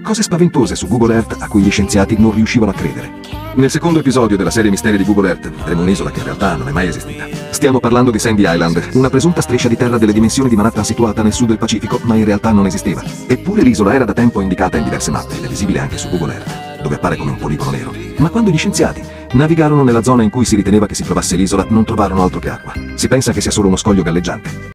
Cose spaventose su Google Earth a cui gli scienziati non riuscivano a credere. Nel secondo episodio della serie Misteri di Google Earth vedremo un'isola che in realtà non è mai esistita. Stiamo parlando di Sandy Island, una presunta striscia di terra delle dimensioni di Manhattan situata nel sud del Pacifico, ma in realtà non esisteva. Eppure l'isola era da tempo indicata in diverse mappe ed è visibile anche su Google Earth, dove appare come un poligono nero. Ma quando gli scienziati navigarono nella zona in cui si riteneva che si trovasse l'isola, non trovarono altro che acqua. Si pensa che sia solo uno scoglio galleggiante.